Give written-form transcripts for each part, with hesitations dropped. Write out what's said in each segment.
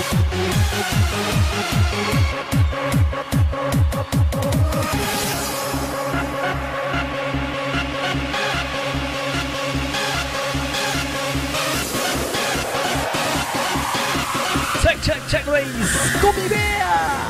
Check race, Gummy Bear!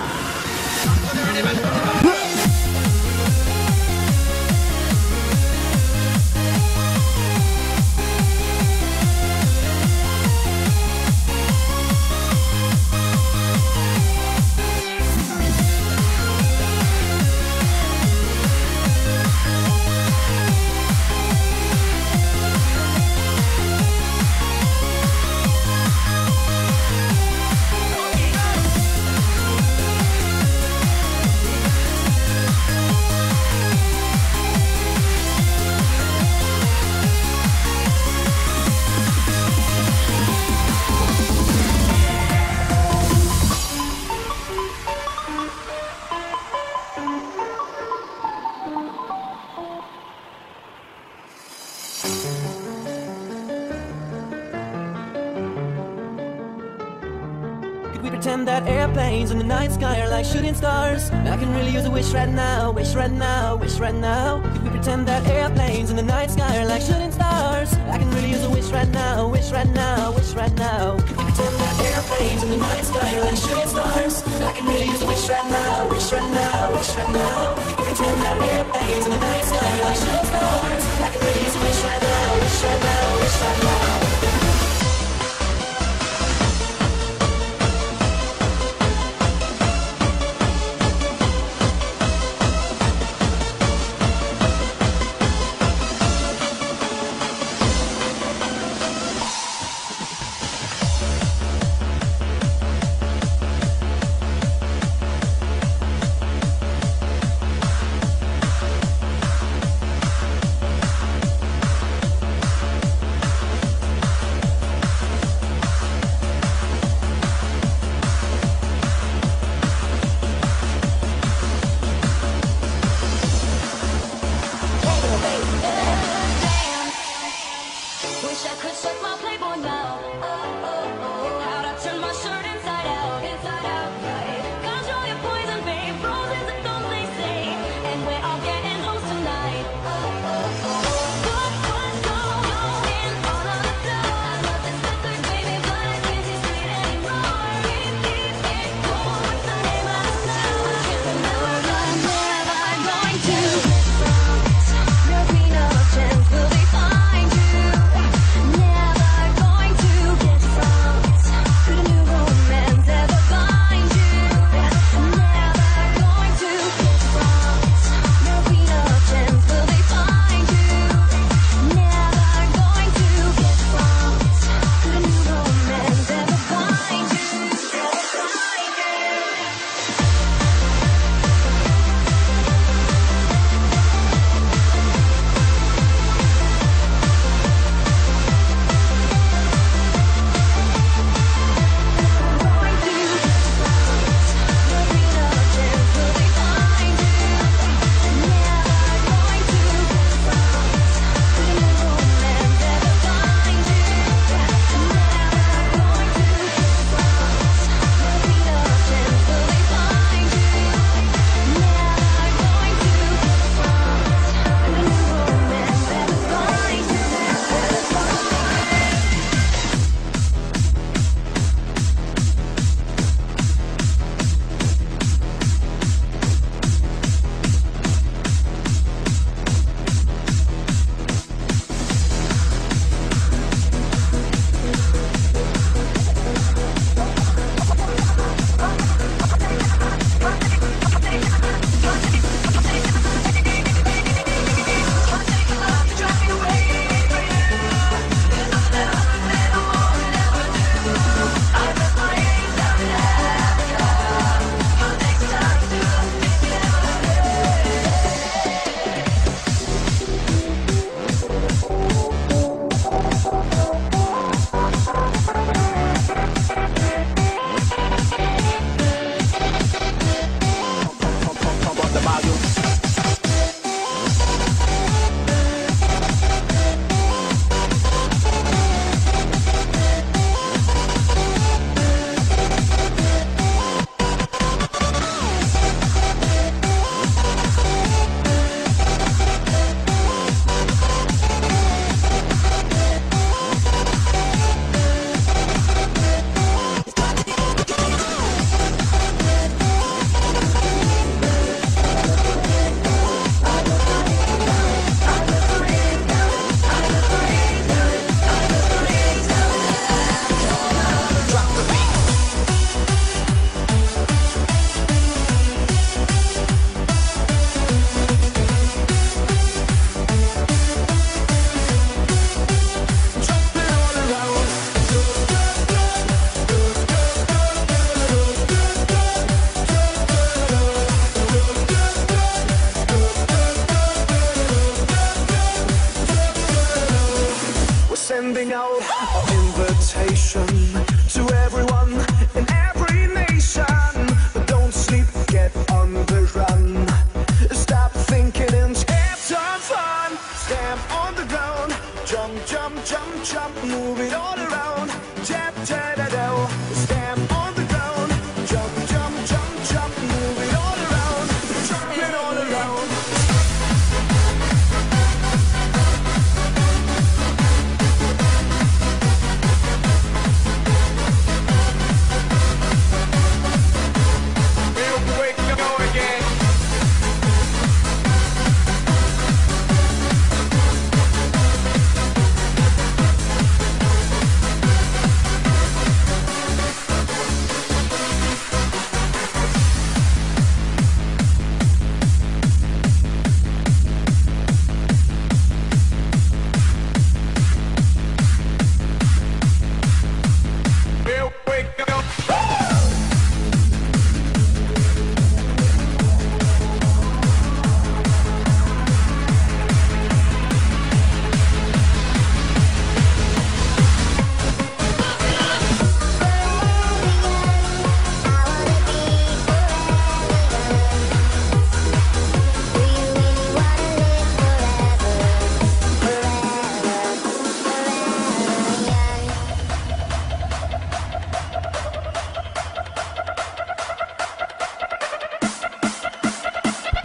That airplanes in the night sky are like shooting stars. I can really use a wish right now, wish right now, wish right now. Could we pretend that airplanes in the night sky are like shooting stars? I can really use a wish right now, wish right now, wish right now. Could we pretend that airplanes in the night sky are like shooting stars? I can really use a wish right now, wish right now, wish right now. Could we pretend that airplanes in the night sky are like shooting stars? I can really use a wish right now, wish right now, wish right now.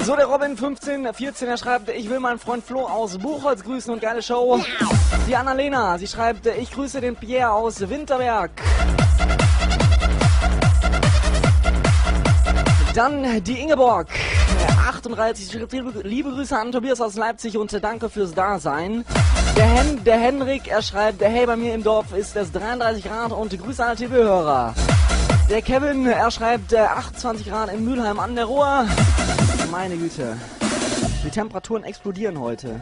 So, der Robin1514, er schreibt, ich will meinen Freund Flo aus Buchholz grüßen und geile Show. Die Annalena, sie schreibt, ich grüße den Pierre aus Winterberg. Dann die Ingeborg, 38, liebe Grüße an Tobias aus Leipzig und danke fürs Dasein. Der Henrik, er schreibt, hey, bei mir im Dorf ist es 33 Grad und Grüße an alle TV-Hörer. Der Kevin, er schreibt, 28 Grad in Mülheim an der Ruhr. Meine Güte, die Temperaturen explodieren heute.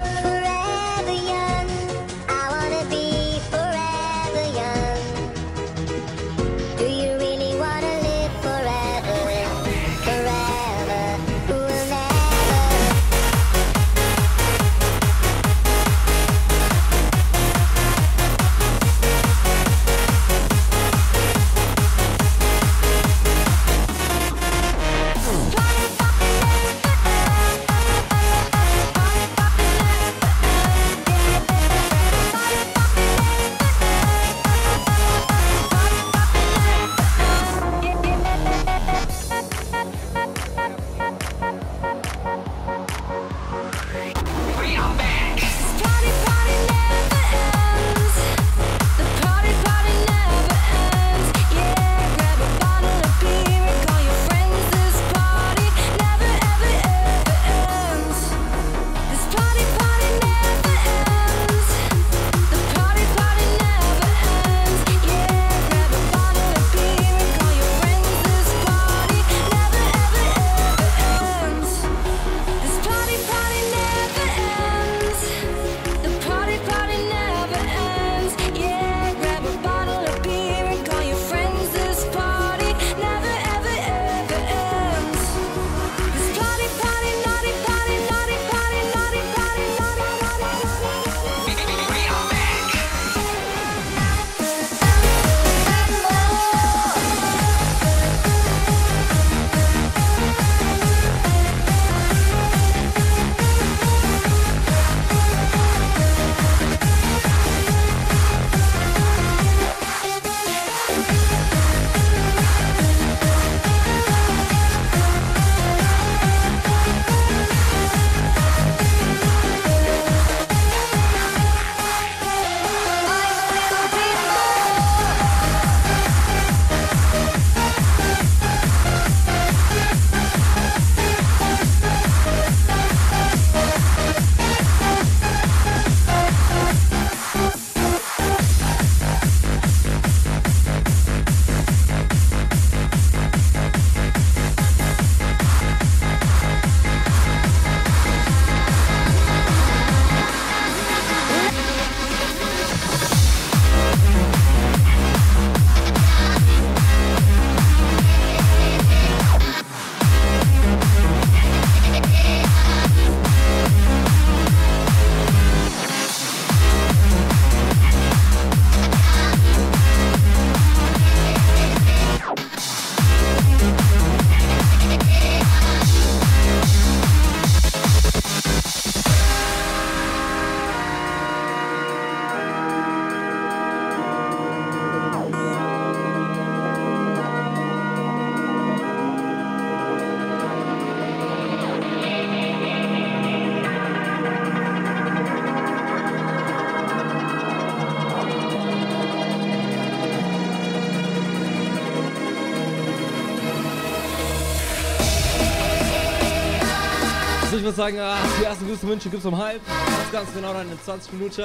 Ich würde sagen, die ersten Glückswünsche gibt es um halb. Ganz genau dann in 20 Minuten.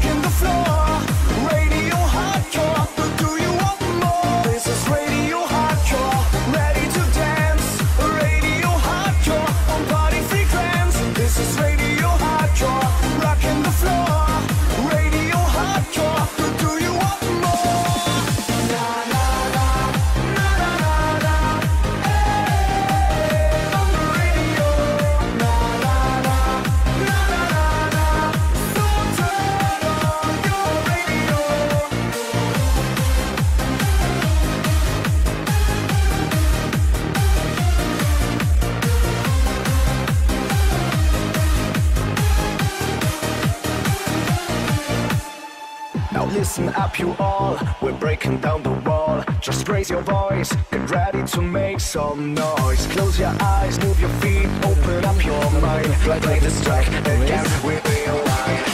Radio hardcore, but do you want more? This is radio hardcore. listen up you all, we're breaking down the wall. Just raise your voice, get ready to make some noise. Close your eyes, move your feet, open up your mind. Play this track again, we realign.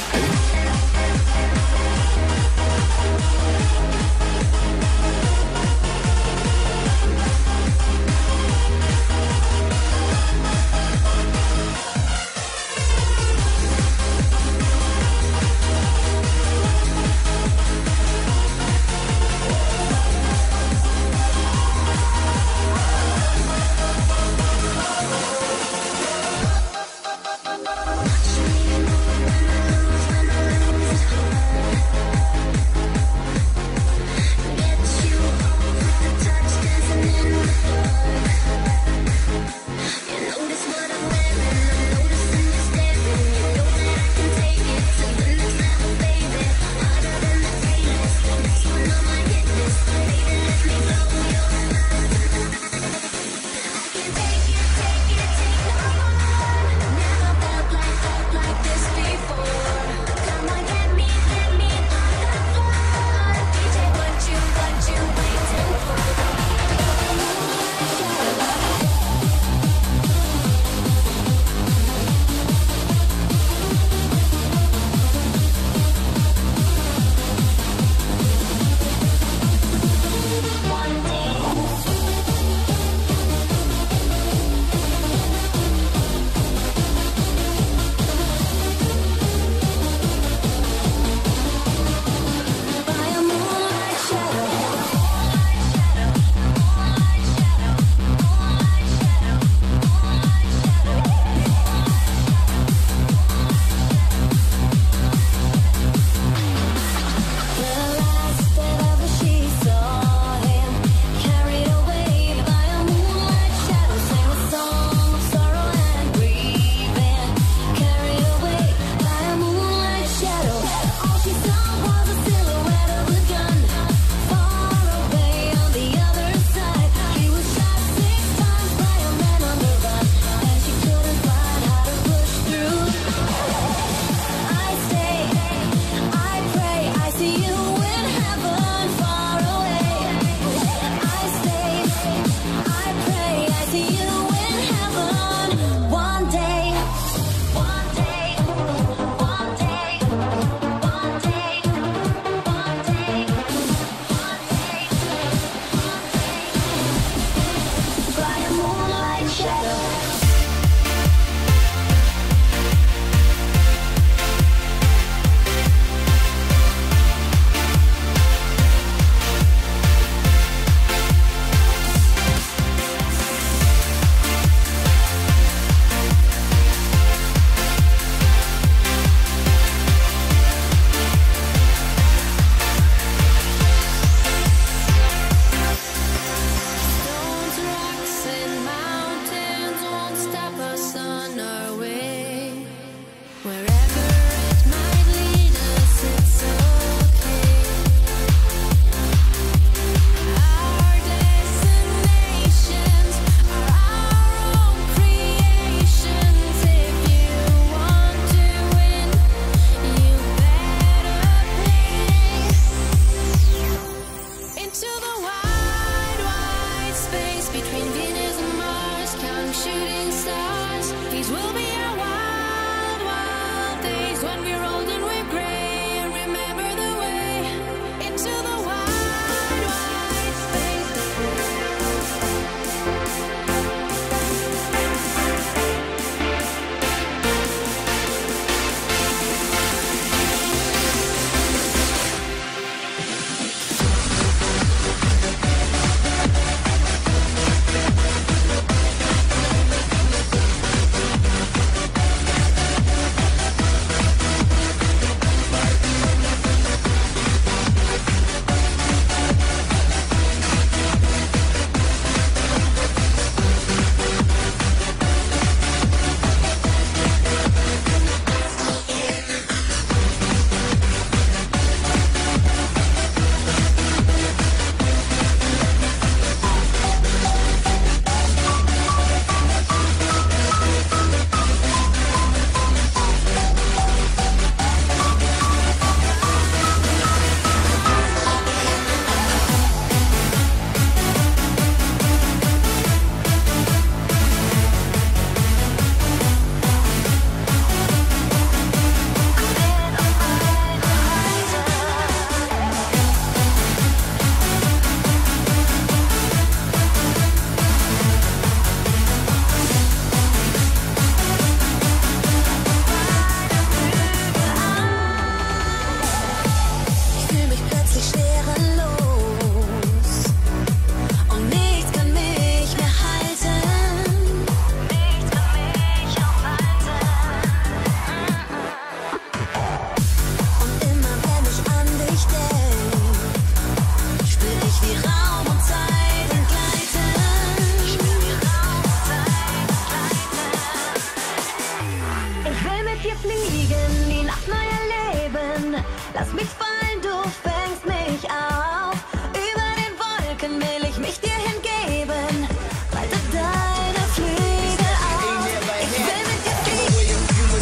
mit dir fliegen, die Nacht neu erleben. Lass mich fallen, du fängst mich auf. Über den Wolken will ich mich dir hingeben. Breite deine Flügel aus. Ich will mit dir fliegen.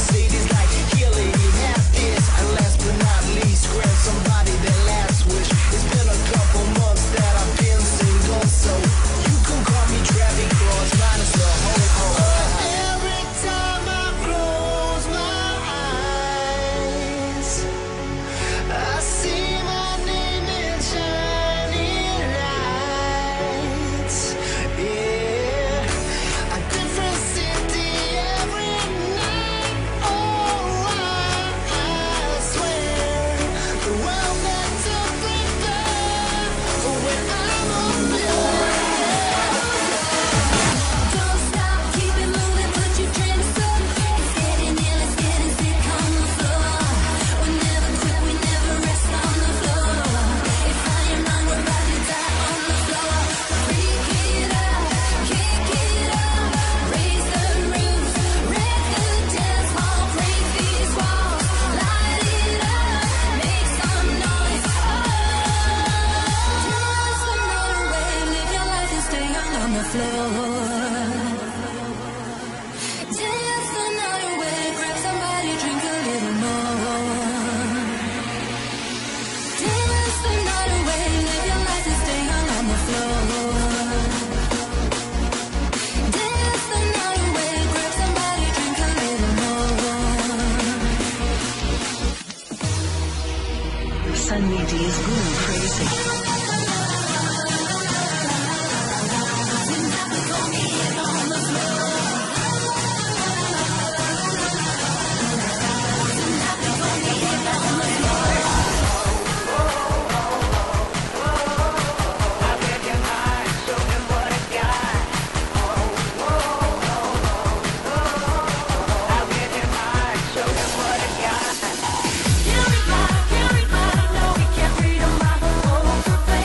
Somebody that last wish. It's been a couple months that I've been single, so you can call me traffic floors, minus the whole. Every time I close my eyes, I see my name in shining lights. Yeah, a different city every night. Oh, I swear the world meant to prepare when I'm on board. Don't stop, keep it moving, put your drinks up. It's getting ill, it's getting sick on the floor. We never quit, we never rest on the floor. If I am wrong, we're about to die on the floor. Freak it up, kick it up, raise the roof, wreck the dance hall, break these walls, light it up, make some noise. Dance another way, live your life and stay young on the floor. Dance another way, grab somebody, drink a little more. Dance another way, live your life and stay young on the floor. Dance another way, grab somebody, drink a little more. Sunny D is going crazy. Everybody know we can't read 'em by the photographs.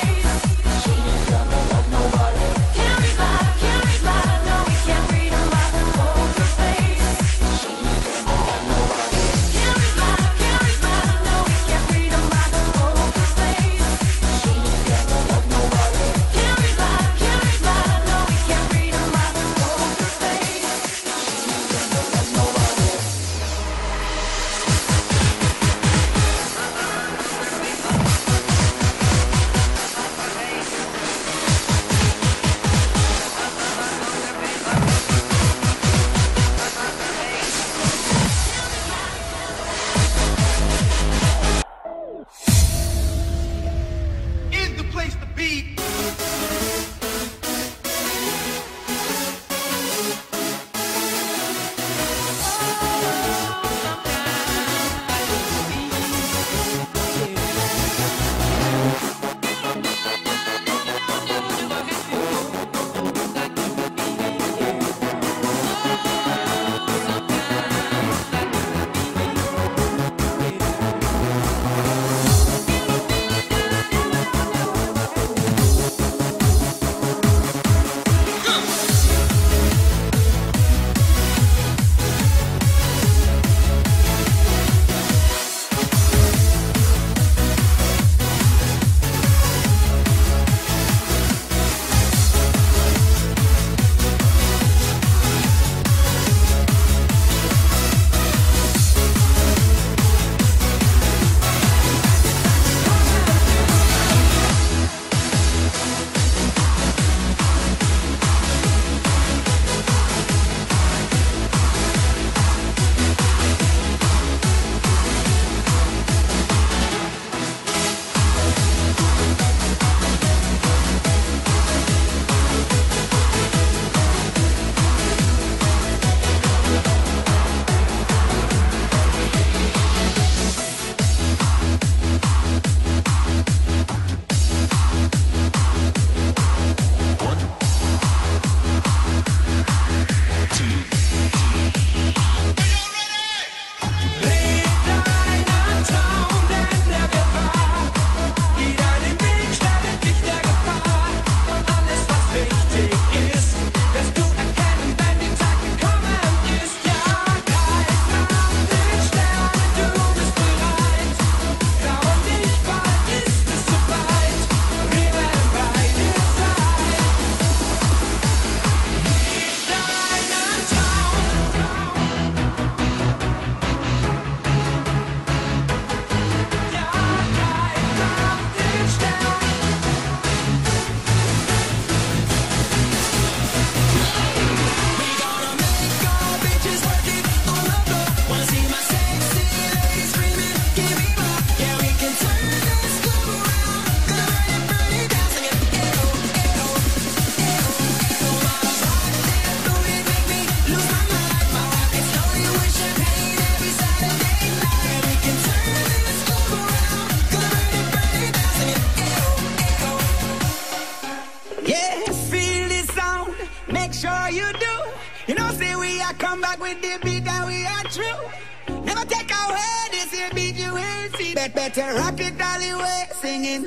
it that we are true. Never take away this here beat you will see. Better rock it all the way, singing.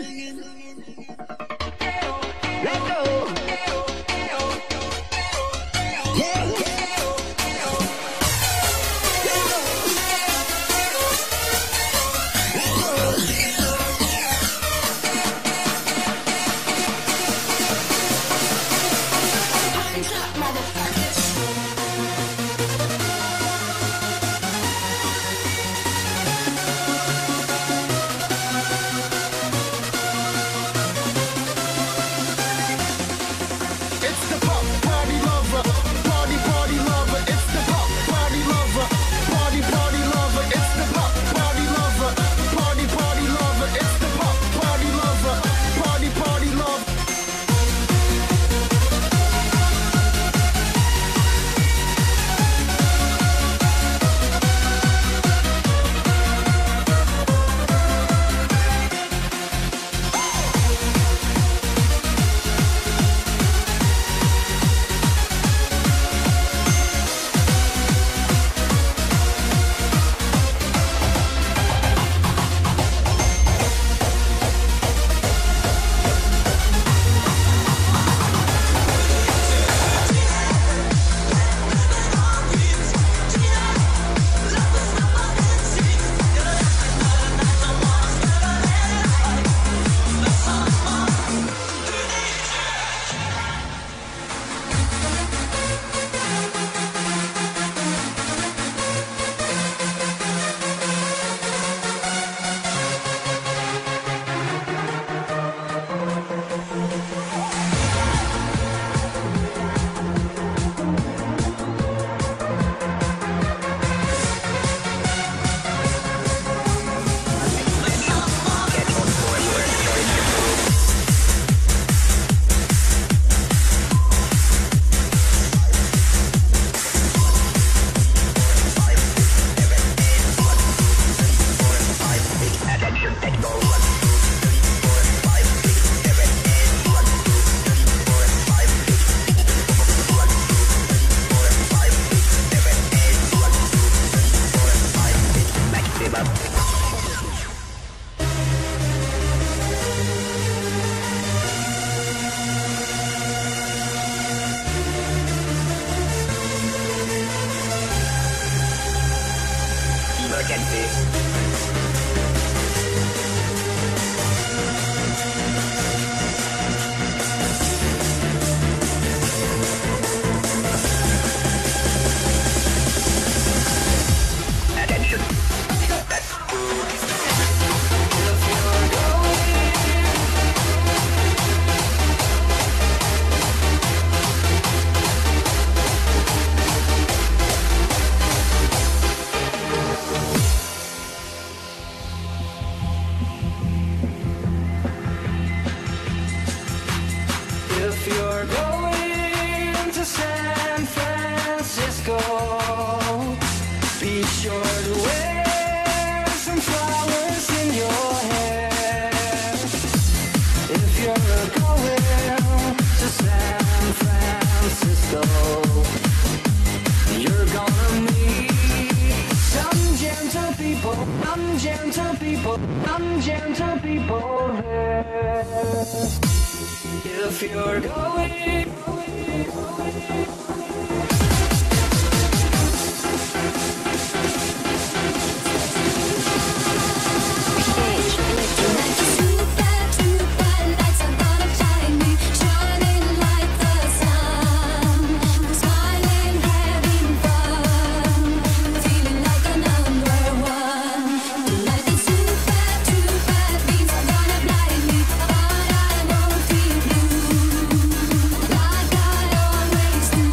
Let go. Yeah, yeah. If you're going Like I always do.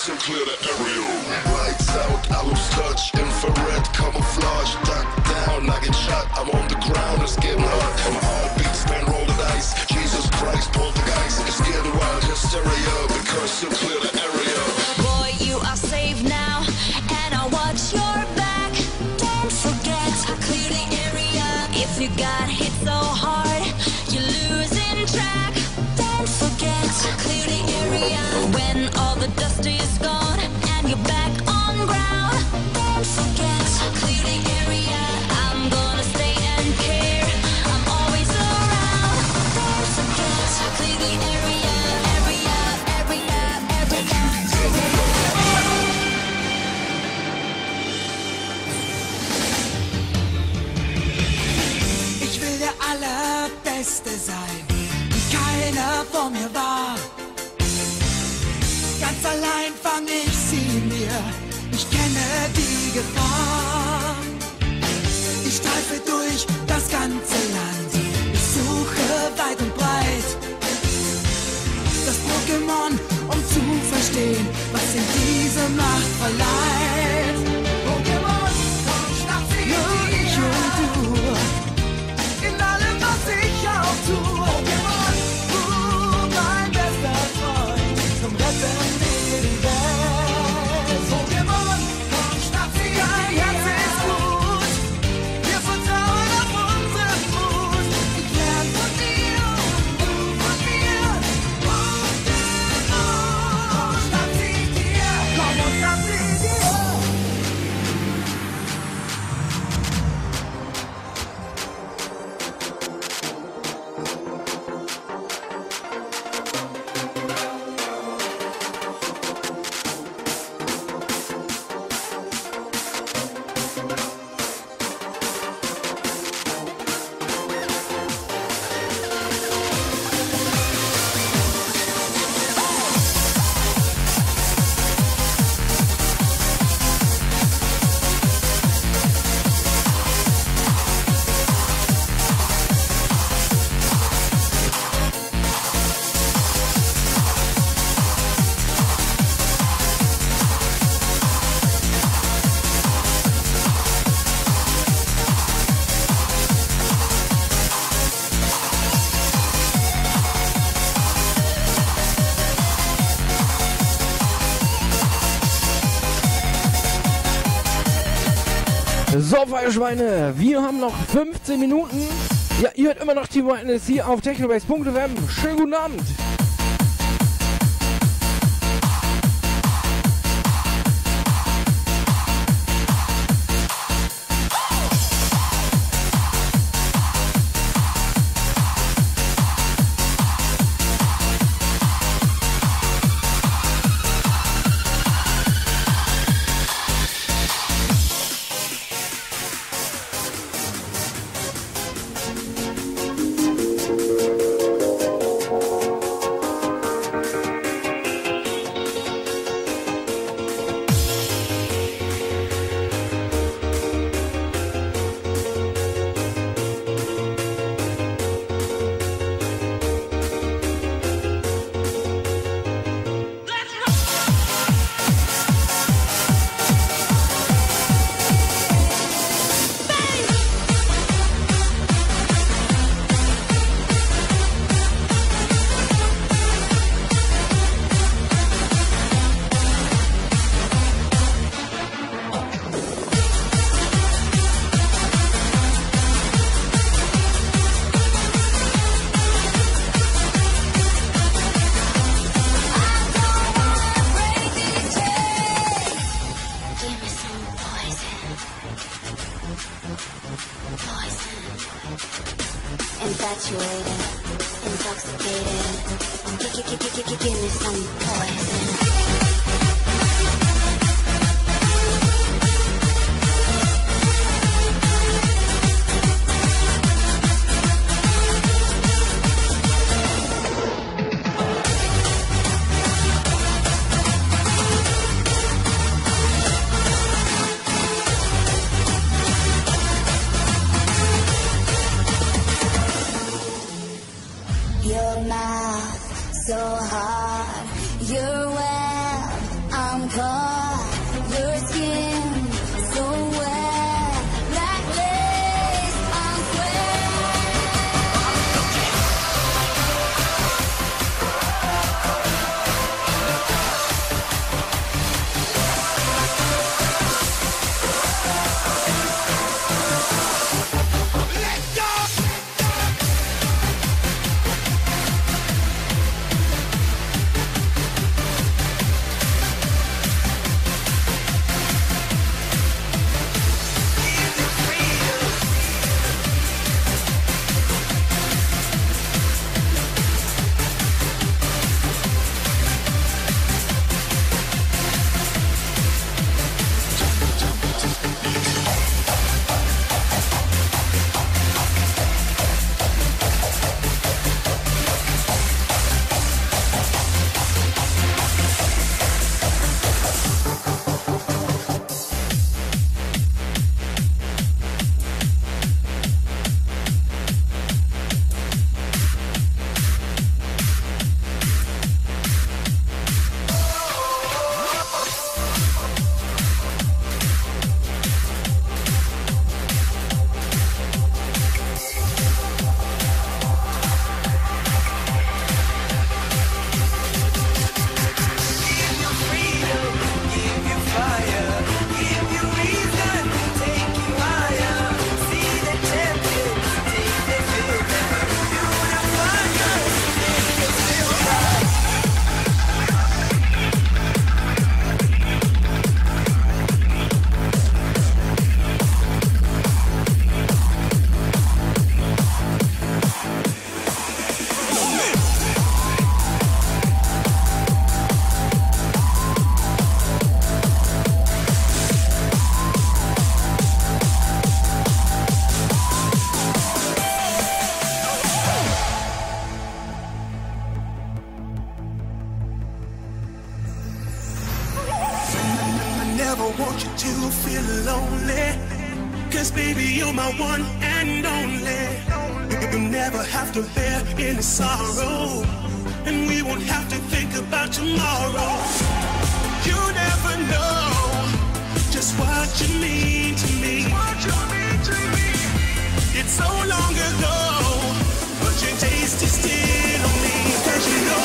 because you clear the area. Lights out, I lose touch, infrared camouflage, duck down, I get shot, I'm on the ground, it's getting hot. And my heart beats, man, roll the dice. Jesus Christ, poltergeist, it's getting wild, hysteria because you clear the area. Boy, you are safe now, and I'll watch your back. Don't forget, I clear the area. If you got hit so hard, you're losing track. Don't forget, I clear the area. When all the dust is gone and you're back on ground, don't forget, I clear the area. I'm gonna stay and care. I'm always around. Don't forget, I clear the area. Area, area, area. Ich will der Allerbeste sein, wie keiner vor mir war. Ganz allein fang ich sie mir, ich kenne die Gefahr. Ich streife durch das ganze Land, ich suche weit und breit das Pokémon, um zu verstehen, was in diese Macht verleiht. Pokémon, komm, schnapp sie nur ich und du, in allem, was ich auch tue. Pokémon, du, mein bester Freund, komm, retten wir die Welt. Pokémon, komm, schnapp sie dein Herz ist gut, wir vertrauen auf unseren Mut. Ich lern von dir, du von mir, Pokémon, schnapp sie dir, komm und schnapp sie dir. So, Feuerschweine, wir haben noch 15 Minuten. Ja, ihr hört immer noch Team Whiteness hier auf technobase.fm. Schönen guten Abend. Infatuated, intoxicated. Give me some poison. Your mouth so hard, your web, I'm apart. Your skin so wet, like lace on never want you to feel lonely, 'cause baby you're my one and only. You never have to bear any sorrow, and we won't have to think about tomorrow. You never know just what you mean to me. It's so long ago, but your taste is still on me, 'cause you know.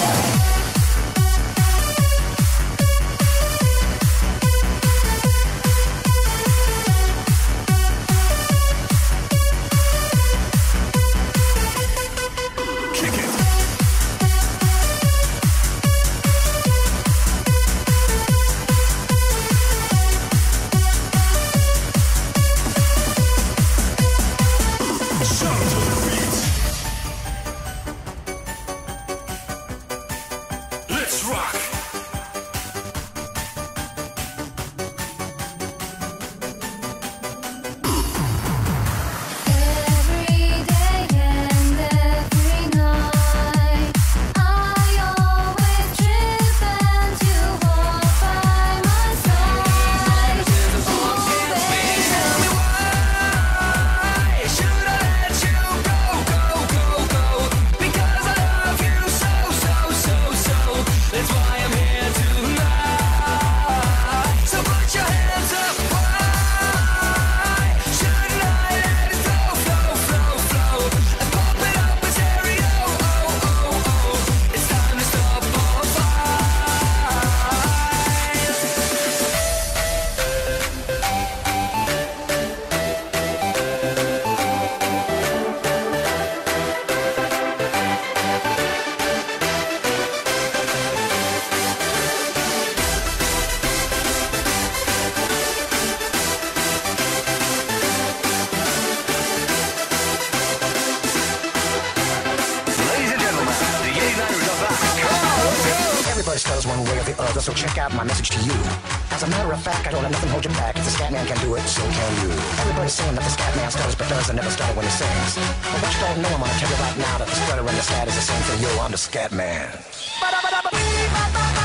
Spells one way or the other, so check out my message to you. As a matter of fact, I don't let nothing hold you back. If the scat man can do it, so can you. Everybody's saying that the scat man stutters but does and never stutter when he sings. But what you don't know, I'm gonna tell you right now that the stutter and the scat is the same thing. Yo, I'm the scat man.